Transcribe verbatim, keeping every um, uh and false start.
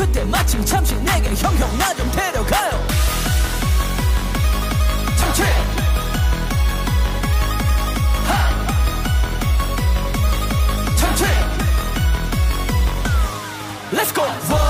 그때 마침 잠시 내게 형 형 나 좀 데려가요. 참치 하 참치 Let's go.